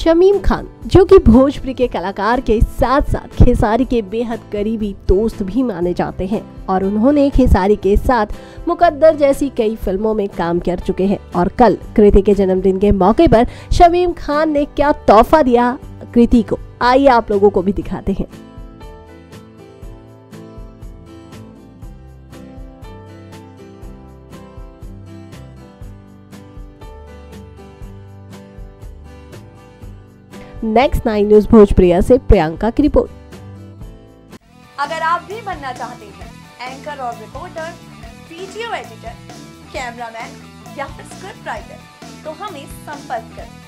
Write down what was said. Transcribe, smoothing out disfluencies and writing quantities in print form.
शमीम खान, जो कि भोजपुरी के कलाकार के साथ साथ खेसारी के बेहद करीबी दोस्त भी माने जाते हैं और उन्होंने खेसारी के साथ मुकद्दर जैसी कई फिल्मों में काम कर चुके हैं। और कल कृति के जन्मदिन के मौके पर शमीम खान ने क्या तोहफा दिया कृति को, आइए आप लोगों को भी दिखाते हैं। नेक्स्ट 9 न्यूज़ भोजप्रिया से प्रियंका की रिपोर्ट। अगर आप भी बनना चाहते हैं एंकर और रिपोर्टर, वीडियो एडिटर, कैमरामैन या फिर स्क्रिप्ट राइटर, तो हमें संपर्क करें।